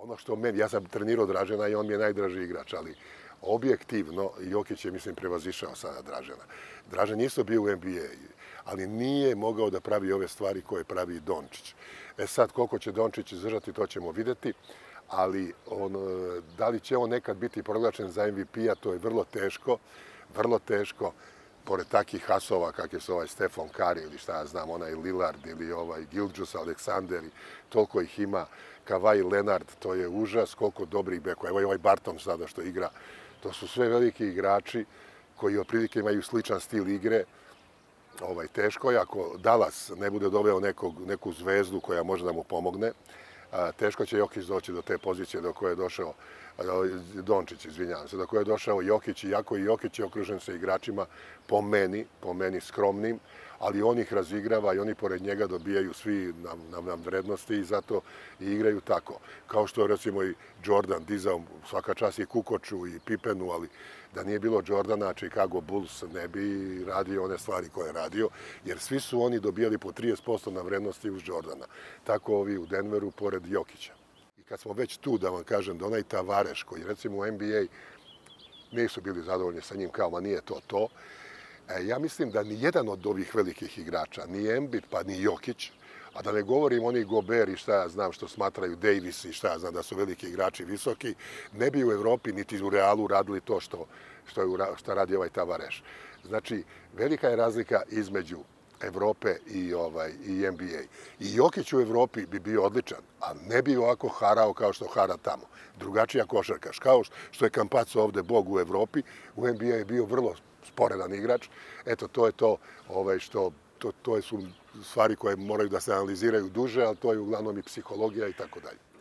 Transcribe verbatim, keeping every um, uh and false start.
Ono što meni, ja sam trenirao Dražena i on mi je najdraži igrač, ali objektivno Jokić je, mislim, prevazišao sada Dražena. Dražen isto bio u N B A, ali nije mogao da pravi ove stvari koje pravi Dončić. E sad, koliko će Dončić izdržati, to ćemo videti, ali on, da li će on nekad biti proglašen za M V P-a, to je vrlo teško, vrlo teško, pored takih hasova kakve su ovaj Stephen Curry ili šta ja znam, onaj Lillard ili ovaj Gilgeous Alexander, toliko ih ima, Kawhi Leonard, to je užas, koliko dobrih bekova. Evo i ovaj Barton sada što igra, to su sve veliki igrači koji otprilike imaju sličan stil igre. Ovaj, teško je, ako Dallas ne bude doveo nekog, neku zvezdu koja može da mu pomogne, a, teško će Jokić doći do te pozicije do koje je došao Dončić, izvinjavam se, do koje je došao Jokić, iako i Jokić je okružen sa igračima po meni, po meni skromnim, ali on ih razigrava i oni pored njega dobijaju svi nam, nam, nam vrednosti i zato i igraju tako. Kao što recimo i Jordan dizao svaka čast i Kukoču i Pippenu, ali da nije bilo Jordana, Chicago Bulls ne bi radio one stvari koje je radio, jer svi su oni dobijali po trideset posto na vrednosti uz Jordana. Tako ovi u Denveru pored Jokića. I kad smo već tu, da vam kažem, da onaj Tavareš, koji recimo u N B A nisu bili zadovoljni sa njim, kao ma nije to to, e, ja mislim da ni jedan od ovih velikih igrača, ni Embiid pa ni Jokić, a da ne govorim oni Gober i šta ja znam što smatraju Davis i šta ja znam da su veliki igrači visoki, ne bi u Evropi niti u Realu radili to što, što, je, što radi ovaj Tavareš. Znači, velika je razlika između Evrope i, ovaj, i N B A. I Jokić u Evropi bi bio odličan, a ne bi ovako harao kao što hara tamo. Drugačija košarkaš. Kao što je Campazzo ovde bog u Evropi, u N B A je bio vrlo sporedan igrač. Eto, to je to ovaj, što to, to su stvari koje moraju da se analiziraju duže, ali to je uglavnom i psihologija i tako dalje.